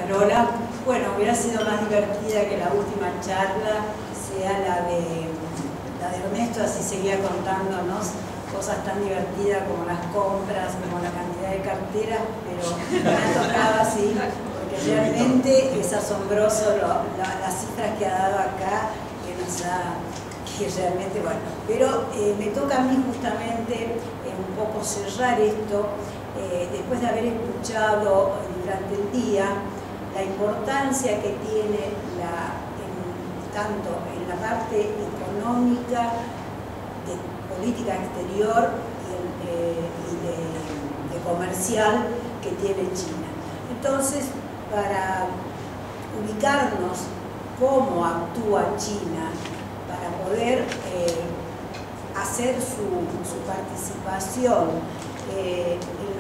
Lola. Bueno, hubiera sido más divertida que la última charla sea la de Ernesto, así seguía contándonos cosas tan divertidas como las compras, como la cantidad de carteras, pero me ha tocado así, porque realmente es asombroso las cifras que ha dado acá, que nos da, que realmente, bueno, pero me toca a mí justamente un poco cerrar esto, después de haber escuchado durante el día la importancia que tiene tanto en la parte económica, de política exterior y de comercial que tiene China. Entonces, para ubicarnos cómo actúa China, para poder hacer su participación en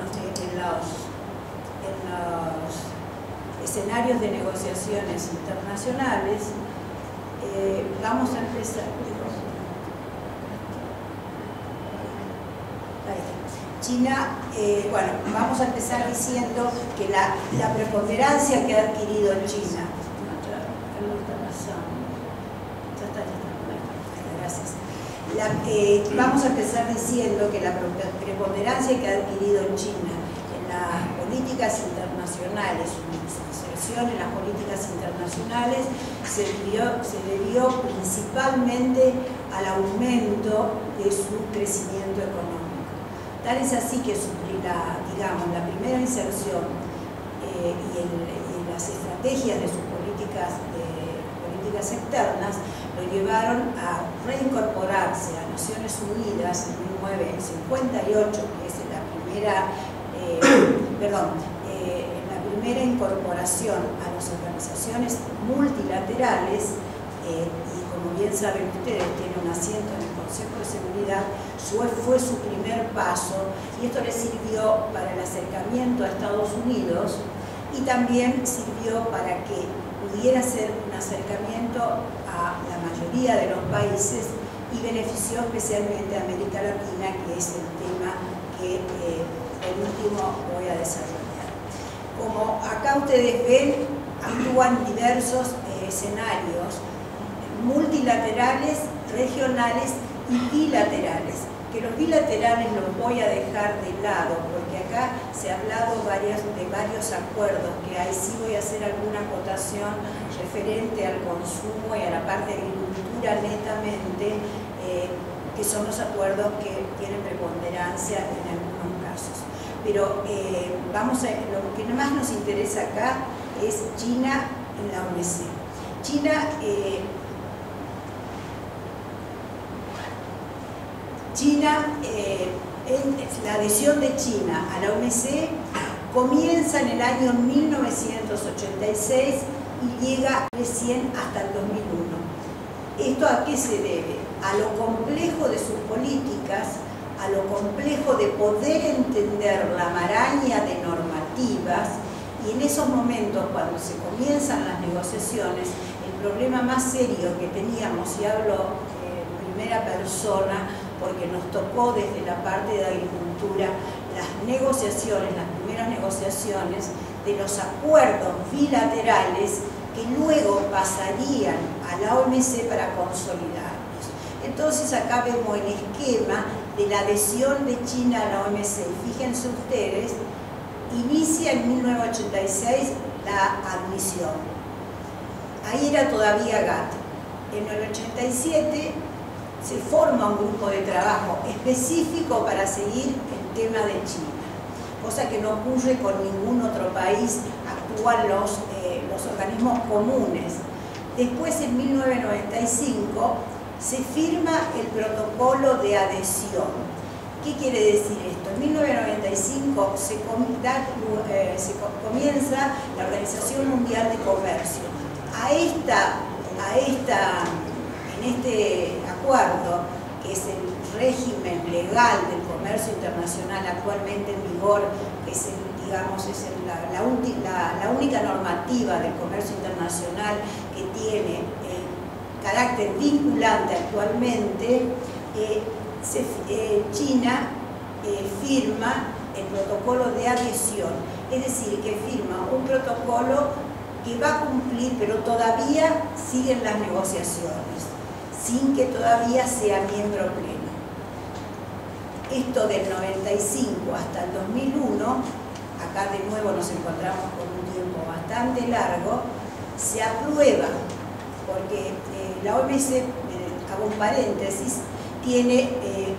los escenarios de negociaciones internacionales, vamos a empezar. China, bueno, vamos a empezar diciendo que la preponderancia que ha adquirido China. Gracias. Vamos a empezar diciendo que la preponderancia que ha adquirido China en las políticas internacionales, su inserción en las políticas internacionales, se debió principalmente al aumento de su crecimiento económico. Tal es así que la primera inserción y las estrategias de sus políticas externas lo llevaron a reincorporarse a Naciones Unidas en 1958, que es la primera incorporación a las organizaciones multilaterales, y como bien saben ustedes, tiene un asiento en el Consejo de Seguridad. Fue su primer paso, y esto le sirvió para el acercamiento a Estados Unidos y también sirvió para que pudiera ser un acercamiento a la mayoría de los países y benefició especialmente a América Latina, que es el tema que el último voy a desarrollar. Como acá ustedes ven, actúan diversos escenarios multilaterales, regionales y bilaterales, que los bilaterales los voy a dejar de lado porque acá se ha hablado de varios acuerdos que hay. Sí voy a hacer alguna acotación referente al consumo y a la parte de agricultura netamente, que son los acuerdos que tienen preponderancia en algunos casos. Pero lo que más nos interesa acá es China en la OMC. La adhesión de China a la OMC comienza en el año 1986 y llega recién hasta el 2001. ¿Esto a qué se debe? A lo complejo de sus políticas, a lo complejo de poder entender la maraña de normativas, y en esos momentos, cuando se comienzan las negociaciones, el problema más serio que teníamos, y hablo en primera persona, porque nos tocó desde la parte de agricultura las primeras negociaciones de los acuerdos bilaterales que luego pasarían a la OMC para consolidarlos. Entonces acá vemos el esquema de la adhesión de China a la OMC. Fíjense ustedes, inicia en 1986 la admisión. Ahí era todavía GATT. En el 87 se forma un grupo de trabajo específico para seguir el tema de China, cosa que no ocurre con ningún otro país. Actúan los organismos comunes. Después, en 1995, se firma el protocolo de adhesión. ¿Qué quiere decir esto? En 1995 comienza la Organización Mundial de Comercio. En este acuerdo, que es el régimen legal del comercio internacional actualmente en vigor, que es la única normativa del comercio internacional que tiene carácter vinculante actualmente, China firma el protocolo de adhesión, es decir, que firma un protocolo que va a cumplir, pero todavía siguen las negociaciones, sin que todavía sea miembro pleno. Esto del 95 hasta el 2001, acá de nuevo nos encontramos con un tiempo bastante largo, se aprueba, porque la OMC, hago un paréntesis, tiene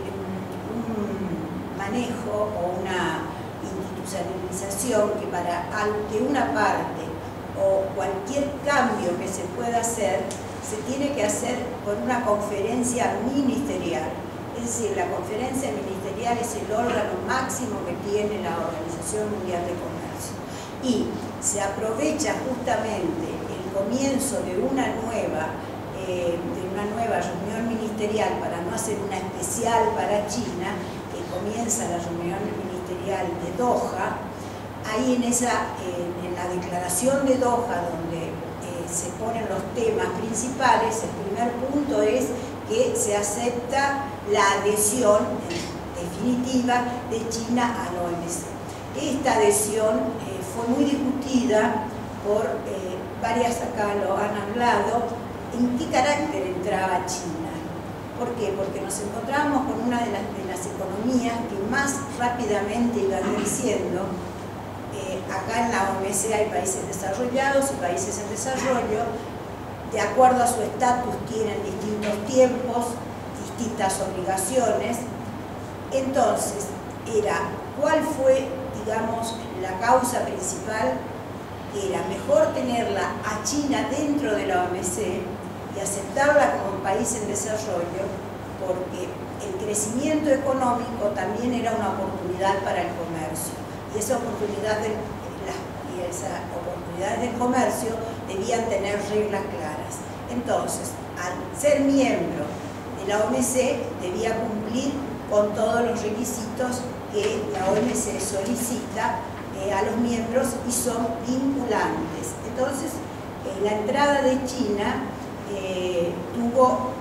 un manejo o una institucionalización que para ante una parte o cualquier cambio que se pueda hacer, se tiene que hacer por una conferencia ministerial. Es decir, la conferencia ministerial es el órgano máximo que tiene la Organización Mundial de Comercio. Y se aprovecha justamente el comienzo de una nueva reunión ministerial para no hacer una especial para China, que comienza la reunión ministerial de Doha. Ahí en la declaración de Doha, donde se ponen los temas principales, el primer punto es que se acepta la adhesión definitiva de China a la OMC. Esta adhesión fue muy discutida por varias, acá lo han hablado, en qué carácter entraba China. ¿Por qué? Porque nos encontramos con una de las economías que más rápidamente iban creciendo. Acá en la OMC hay países desarrollados y países en desarrollo. De acuerdo a su estatus tienen distintos tiempos, distintas obligaciones. Entonces, ¿cuál fue, digamos, la causa principal? Era mejor tenerla a China dentro de la OMC y aceptarla como un país en desarrollo, porque el crecimiento económico también era una oportunidad para el comercio. Y esas oportunidades del comercio debían tener reglas claras. Entonces, al ser miembro de la OMC, debía cumplir con todos los requisitos que la OMC solicita a los miembros y son vinculantes. Entonces, la entrada de China tuvo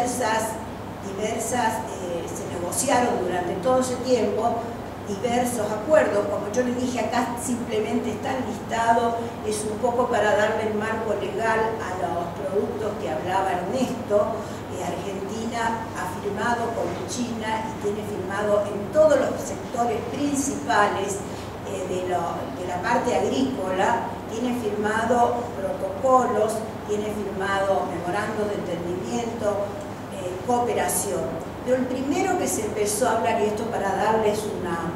se negociaron durante todo ese tiempo diversos acuerdos. Como yo les dije, acá simplemente está listado, es un poco para darle el marco legal a los productos que hablaba Ernesto. Argentina ha firmado con China y tiene firmado en todos los sectores principales de la parte agrícola, tiene firmado protocolos, tiene firmado memorandos de entendimiento, cooperación. Pero el primero que se empezó a hablar, y esto para darles una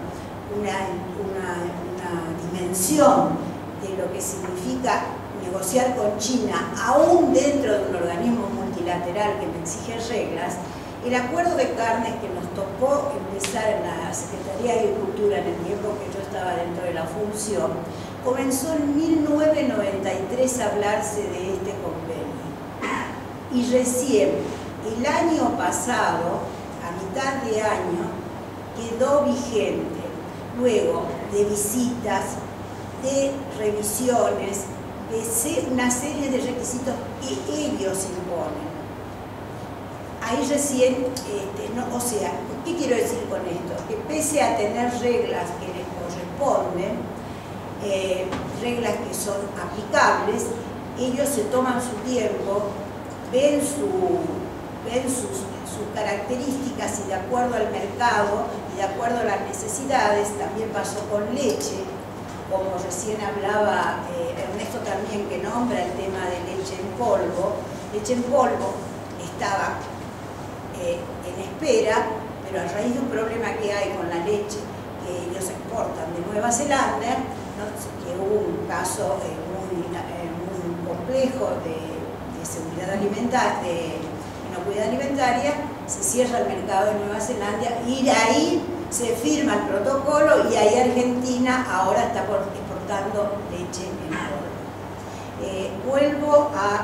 dimensión de lo que significa negociar con China, aún dentro de un organismo multilateral que me exige reglas, el acuerdo de carnes que nos tocó empezar en la Secretaría de Agricultura en el tiempo que yo estaba dentro de la función, comenzó en 1993 a hablarse de este convenio. Y recién, el año pasado, a mitad de año, quedó vigente, luego de visitas, de revisiones, de una serie de requisitos que ellos imponen. Ahí recién, o sea, ¿qué quiero decir con esto? Que pese a tener reglas que les corresponden, reglas que son aplicables, ellos se toman su tiempo, ven sus características y de acuerdo al mercado y de acuerdo a las necesidades. También pasó con leche, como recién hablaba Ernesto también, que nombra el tema de leche en polvo. Leche en polvo estaba en espera, pero a raíz de un problema que hay con la leche que ellos exportan de Nueva Zelanda, ¿no? Que hubo un caso muy complejo de seguridad alimentaria, de inocuidad alimentaria, se cierra el mercado de Nueva Zelanda y de ahí se firma el protocolo y ahí Argentina ahora está exportando leche en polvo. Vuelvo a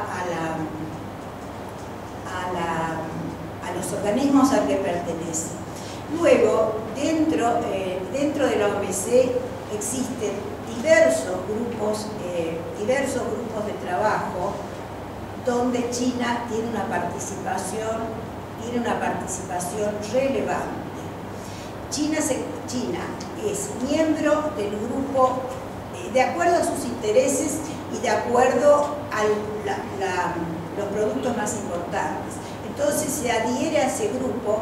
los organismos a que pertenecen. Luego, dentro de la OMC existen diversos grupos de trabajo donde China tiene una participación relevante. China es miembro del grupo, de acuerdo a sus intereses y de acuerdo a los productos más importantes. Entonces se adhiere a ese grupo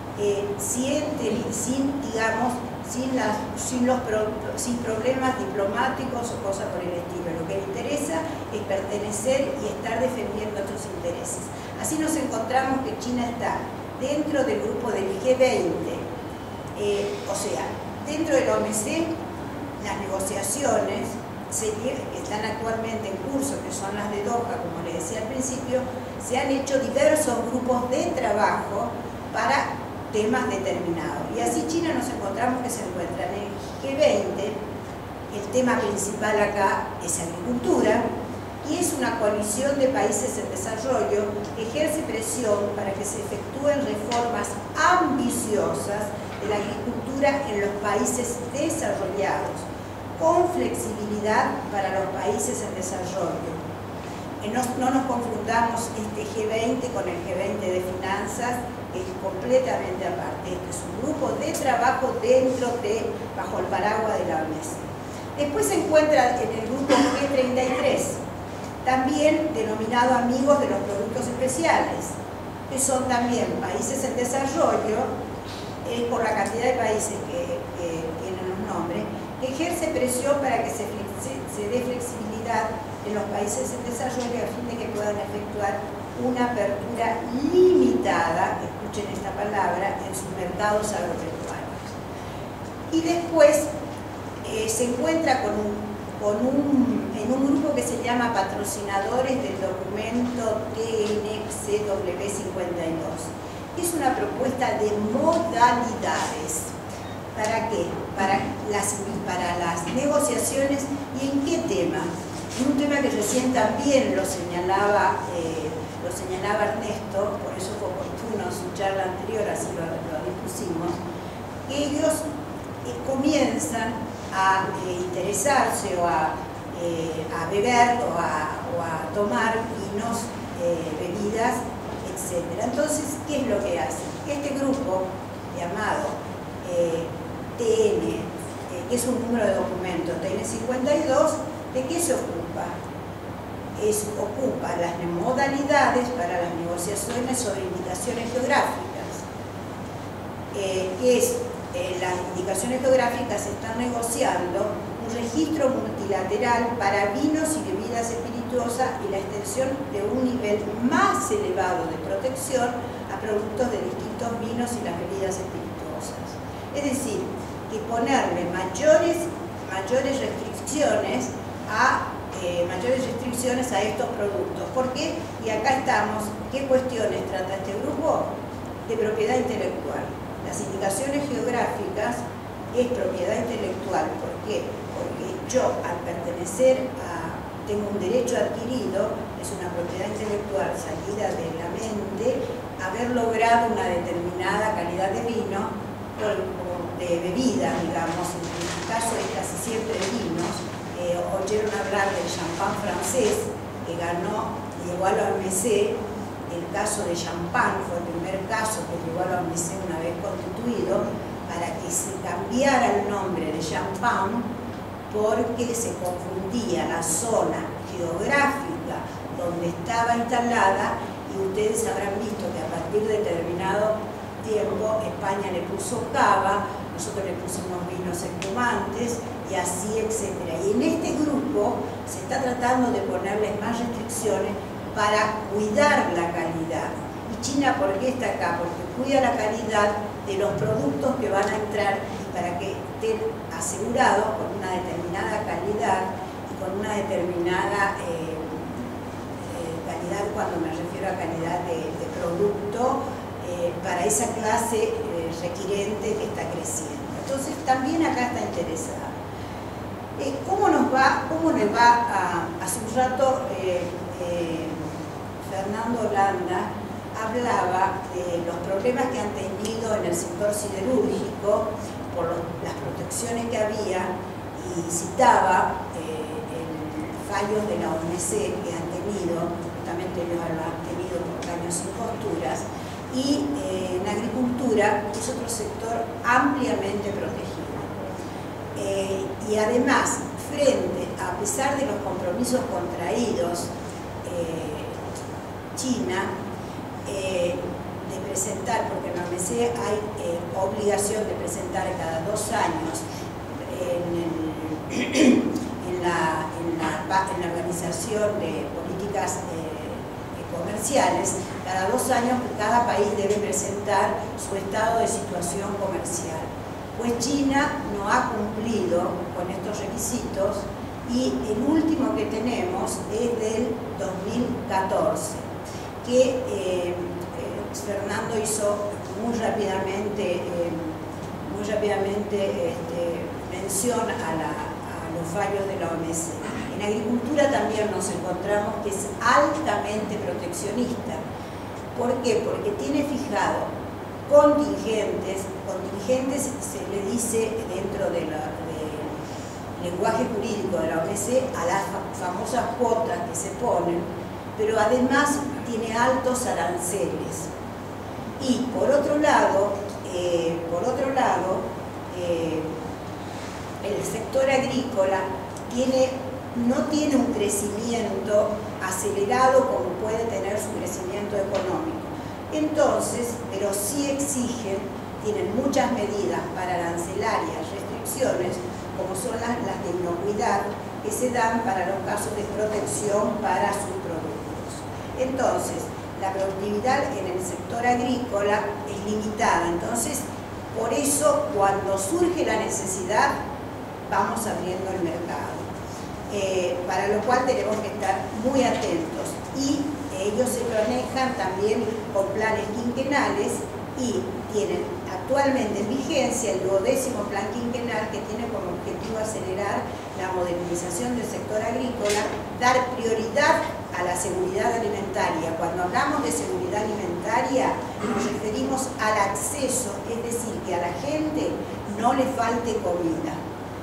sin problemas diplomáticos o cosas por el estilo. Lo que le interesa es pertenecer y estar defendiendo otros intereses. Así nos encontramos que China está dentro del grupo del G20, o sea, dentro de la OMC, las negociaciones que están actualmente en curso, que son las de Doha, como le decía al principio, se han hecho diversos grupos de trabajo para temas determinados. Y así China nos encontramos que se encuentra en el G20, el tema principal acá es agricultura, y es una coalición de países en desarrollo que ejerce presión para que se efectúen reformas ambiciosas de la agricultura en los países desarrollados, con flexibilidad para los países en desarrollo. No nos confundamos este G20 con el G20 de finanzas, que es completamente aparte. Este es un grupo de trabajo bajo el paraguas de la OMS. Después se encuentra en el grupo G33, también denominado Amigos de los Productos Especiales, que son también países en desarrollo, por la cantidad de países que tienen los nombres, que ejerce presión para que se dé flexibilidad en los países en desarrollo a fin de que puedan efectuar una apertura limitada, escuchen esta palabra, en sus mercados agropecuarios. Y después se encuentra en un grupo que se llama Patrocinadores del Documento TNCW52. Es una propuesta de modalidades. ¿Para qué? Para las negociaciones. ¿Y en qué tema? En un tema que recién también lo señalaba Ernesto, por eso fue oportuno su charla anterior, así lo dispusimos, que ellos comienzan a interesarse o a beber o a tomar vinos, bebidas, etc. Entonces, ¿qué es lo que hacen? Este grupo llamado TN, que es un número de documento, TN52, ¿de qué se ocupa? Ocupa las modalidades para las negociaciones sobre indicaciones geográficas, las indicaciones geográficas están negociando un registro multilateral para vinos y bebidas espirituosas y la extensión de un nivel más elevado de protección a productos de distintos vinos y las bebidas espirituosas. Es decir, que ponerle mayores restricciones a estos productos. ¿Por qué? Y acá estamos. ¿Qué cuestiones trata este grupo? De propiedad intelectual. Las indicaciones geográficas es propiedad intelectual. ¿Por qué? Porque yo, al pertenecer tengo un derecho adquirido, es una propiedad intelectual salida de la mente, haber logrado una determinada calidad de vino, de bebida, digamos, en el caso es casi siempre de vinos. Oyeron hablar del champán francés, que llegó a la OMC. El caso de champán fue el primer caso que llegó a la OMC una vez constituido, para que se cambiara el nombre de champán, porque se confundía la zona geográfica donde estaba instalada, y ustedes habrán visto que a partir de determinado tiempo España le puso cava, nosotros le pusimos vinos espumantes y así, etc. Y en este grupo se está tratando de ponerles más restricciones para cuidar la calidad. ¿Y China por qué está acá? Porque cuida la calidad de los productos que van a entrar, y para que estén asegurados con una determinada calidad y con una determinada calidad, cuando me refiero a calidad de producto, para esa clase requirente que está creciendo. Entonces también acá está interesada. ¿Cómo le va? Hace un rato Fernando Holanda hablaba de los problemas que han tenido en el sector siderúrgico por las protecciones que había, y citaba fallos de la OMC que han tenido, justamente ellos lo han tenido por caños sin costuras, y en agricultura es otro sector ampliamente protegido. Y además, frente a pesar de los compromisos contraídos, China, de presentar, porque en la OMC hay obligación de presentar cada 2 años en la Organización de Políticas Comerciales, cada 2 años cada país debe presentar su estado de situación comercial. Pues China no ha cumplido con estos requisitos y el último que tenemos es del 2014, que Fernando hizo muy rápidamente mención a los fallos de la OMC. En agricultura también nos encontramos que es altamente proteccionista. ¿Por qué? Porque tiene fijado contingentes se le dice dentro del lenguaje jurídico de la OMC a las famosas cuotas que se ponen, pero además tiene altos aranceles. Y por otro lado, el sector agrícola no tiene un crecimiento acelerado como puede tener su crecimiento económico. Entonces, pero sí tienen muchas medidas arancelarias, restricciones, como son las de inocuidad, que se dan para los casos de protección para sus productos. Entonces, la productividad en el sector agrícola es limitada. Entonces, por eso, cuando surge la necesidad, vamos abriendo el mercado. Para lo cual tenemos que estar muy atentos. Y ellos se manejan también con planes quinquenales y tienen actualmente en vigencia el 12º plan quinquenal, que tiene como objetivo acelerar la modernización del sector agrícola, dar prioridad a la seguridad alimentaria. Cuando hablamos de seguridad alimentaria nos referimos al acceso, es decir, que a la gente no le falte comida,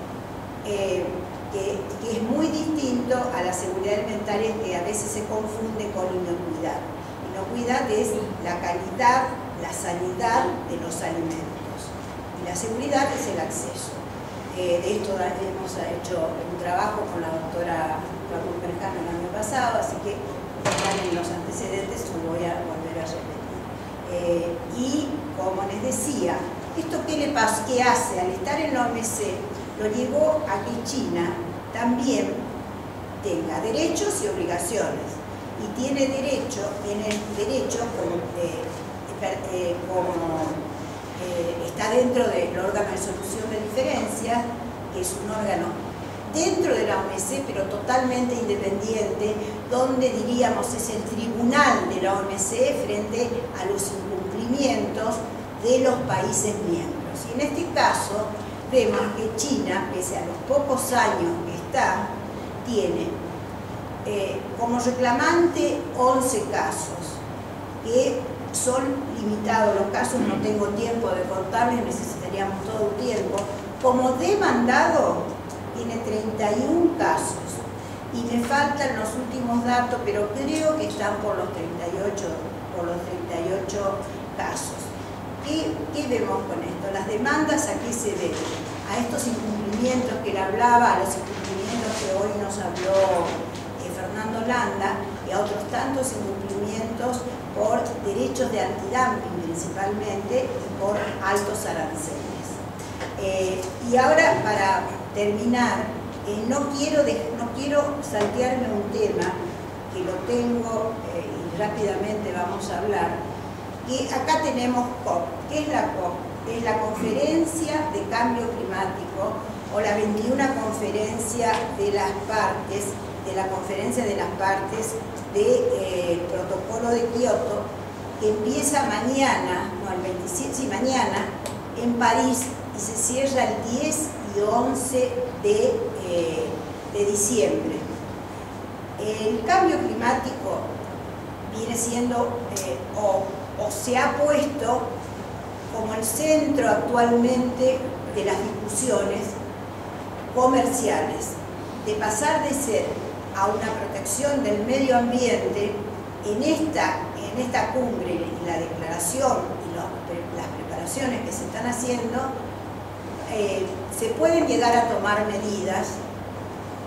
que es muy distinto a la seguridad alimentaria, que a veces se confunde con inocuidad. Inocuidad es la calidad, la sanidad de los alimentos, y la seguridad es el acceso. De esto hemos hecho un trabajo con la doctora Ramón Berjano el año pasado, así que están en los antecedentes, lo voy a volver a repetir. Y como les decía, ¿esto qué le pasa? ¿Qué hace? Al estar en la OMC, lo llevó a que China también tenga derechos y obligaciones. Y tiene derecho, está dentro del órgano de solución de diferencias, que es un órgano dentro de la OMC, pero totalmente independiente, donde diríamos es el tribunal de la OMC frente a los incumplimientos de los países miembros. Y en este caso vemos que China, pese a los pocos años que está, tiene como reclamante 11 casos, que son limitados los casos, no tengo tiempo de contarles, necesitaríamos todo el tiempo. Como demandado tiene 31 casos y me faltan los últimos datos, pero creo que están por los 38 casos. ¿Qué vemos con esto? Las demandas, ¿a qué se deben? A estos incumplimientos que él hablaba, a los incumplimientos que hoy nos habló Fernando Landa, y a otros tantos incumplimientos por derechos de antidumping principalmente y por altos aranceles. Y ahora, para terminar, no quiero saltearme un tema que lo tengo y rápidamente vamos a hablar. Y acá tenemos COP. ¿Qué es la COP? Es la Conferencia de Cambio Climático, o la 21ª Conferencia de las Partes, de la Conferencia de las Partes del Protocolo de Kioto, que empieza mañana, no, el 27, sí, mañana, en París, y se cierra el 10 y 11 de diciembre. El cambio climático viene siendo, o se ha puesto como el centro actualmente de las discusiones comerciales, de pasar de ser a una protección del medio ambiente. En esta cumbre y la declaración y las preparaciones que se están haciendo, se pueden llegar a tomar medidas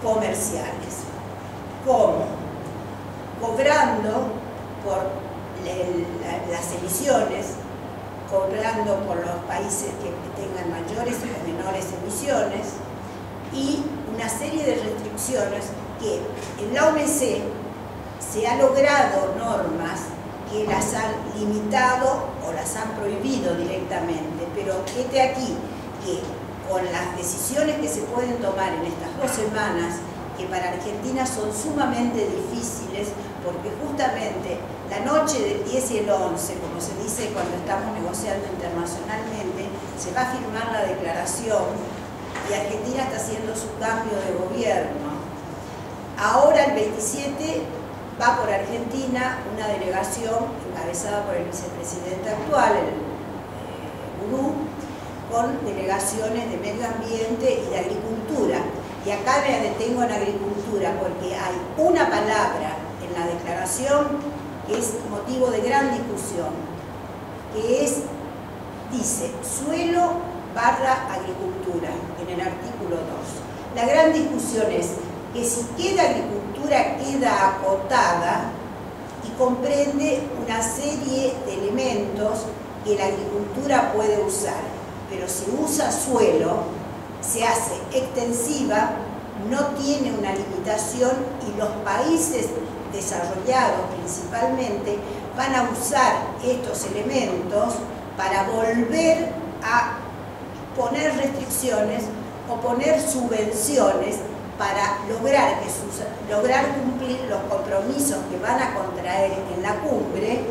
comerciales. ¿Cómo? Cobrando por las emisiones, cobrando por los países que tengan mayores o menores emisiones, y una serie de restricciones que en la OMC se han logrado normas que las han limitado o las han prohibido directamente, pero este aquí, que con las decisiones que se pueden tomar en estas 2 semanas, que para Argentina son sumamente difíciles, porque justamente la noche del 10 y el 11, como se dice cuando estamos negociando internacionalmente, se va a firmar la declaración y Argentina está haciendo su cambio de gobierno. Ahora el 27 va por Argentina una delegación encabezada por el vicepresidente actual, el Gurú, con delegaciones de medio ambiente y de agricultura. Y acá me detengo en agricultura porque hay una palabra en la declaración que es motivo de gran discusión, que es, dice, suelo/agricultura, en el artículo 2. La gran discusión es que si queda agricultura, queda acotada y comprende una serie de elementos que la agricultura puede usar, pero si usa suelo, se hace extensiva, no tiene una limitación y los países desarrollados principalmente van a usar estos elementos para volver a poner restricciones o poner subvenciones para lograr cumplir los compromisos que van a contraer en la cumbre,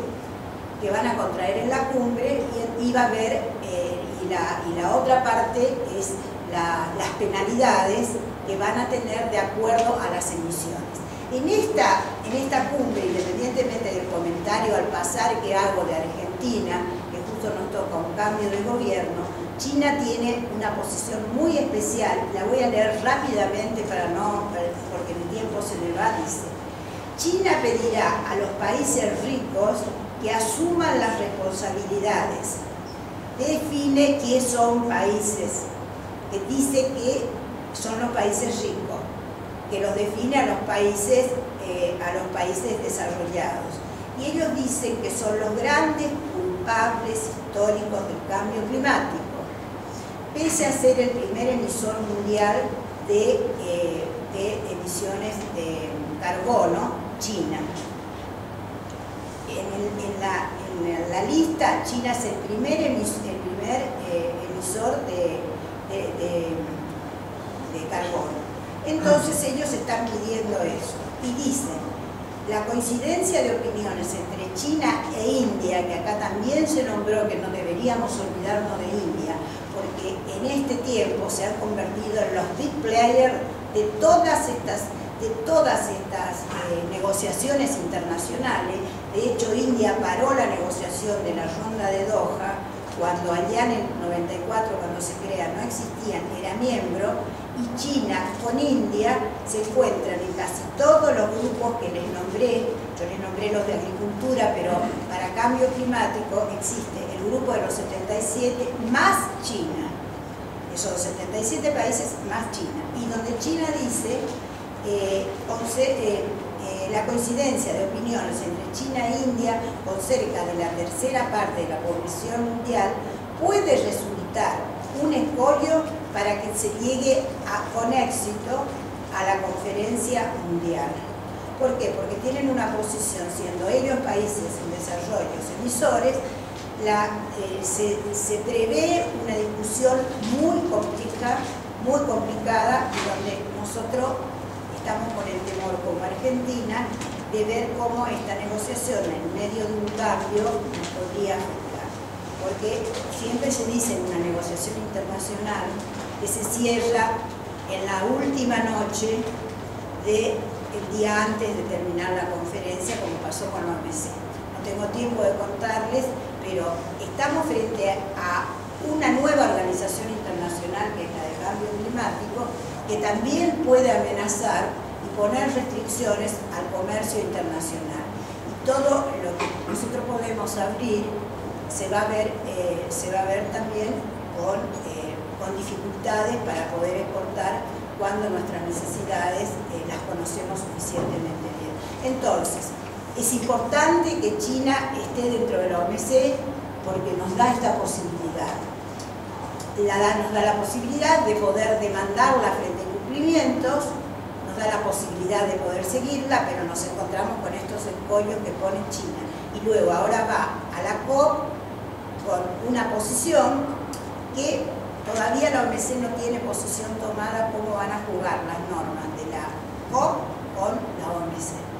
y va a haber, y la otra parte es las penalidades que van a tener de acuerdo a las emisiones. En esta cumbre, independientemente del comentario al pasar que hago de Argentina, que justo nos toca un cambio de gobierno, China tiene una posición muy especial, la voy a leer rápidamente porque mi tiempo se me va, dice: China pedirá a los países ricos que asuman las responsabilidades. Define qué son países, que dice que son los países ricos, que los define a los países desarrollados. Y ellos dicen que son los grandes culpables históricos del cambio climático, pese a ser el primer emisor mundial de emisiones de carbono, China. En la lista, China es el primer emisor de carbono. Entonces ellos están pidiendo eso y dicen: la coincidencia de opiniones entre China e India, que acá también se nombró, que no deberíamos olvidarnos de India, porque en este tiempo se han convertido en los big players de todas estas negociaciones internacionales. De hecho, India paró la negociación de la ronda de Doha cuando allá en el 94, cuando se crea, no existían, era miembro, y China con India se encuentran en casi todos los grupos que les nombré. Yo les nombré los de agricultura, pero para cambio climático existe el grupo de los 77 más China. Esos 77 países más China. Y donde China dice la coincidencia de opiniones entre China e India con cerca de la tercera parte de la población mundial puede resultar un escollo para que se llegue con éxito a la conferencia mundial. ¿Por qué? Porque tienen una posición, siendo ellos países en desarrollo emisores, se prevé una discusión muy complicada, y donde nosotros estamos con el temor como Argentina de ver cómo esta negociación en medio de un cambio nos podría afectar. Porque siempre se dice en una negociación internacional que se cierra en la última noche del día antes de terminar la conferencia, como pasó con la OMC. No tengo tiempo de contarles, pero estamos frente a una nueva organización internacional, que es la de cambio climático, que también puede amenazar y poner restricciones al comercio internacional. Y todo lo que nosotros podemos abrir se va a ver también con dificultades para poder exportar cuando nuestras necesidades las conocemos suficientemente bien. Entonces, es importante que China esté dentro de la OMC porque nos da esta posibilidad. Nos da la posibilidad de poder demandarla frente a incumplimientos, nos da la posibilidad de poder seguirla, pero nos encontramos con estos escollos que pone China. Y luego ahora va a la COP con una posición que todavía la OMC no tiene posición tomada cómo van a jugar las normas de la COP con la OMC.